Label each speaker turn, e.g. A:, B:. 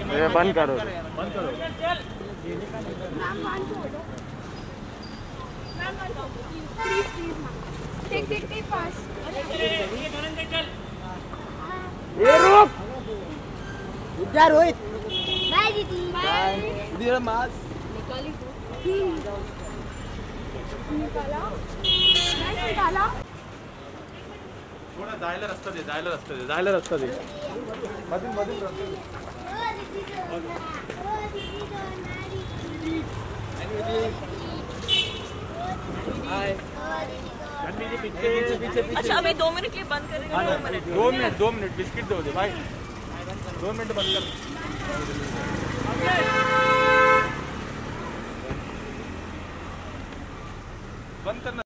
A: ये बंद करो।
B: बंद करो।
A: ये रुक
C: जा रोहित।
D: बाय दीदी। बाय।
C: दीदी मास्क
D: निकाली निकाला निकाला।
B: थोड़ा जायला रस्ता दे, जायला रस्ता दे, जायला रस्ता दे। मधून मधून रस्ता दे।
C: हाय।
E: अच्छा अभी 2 मिनट के लिए बंद करेंगे।
B: 2 मिनट बिस्किट दो दे भाई। 2 मिनट बंद कर। बंद करना।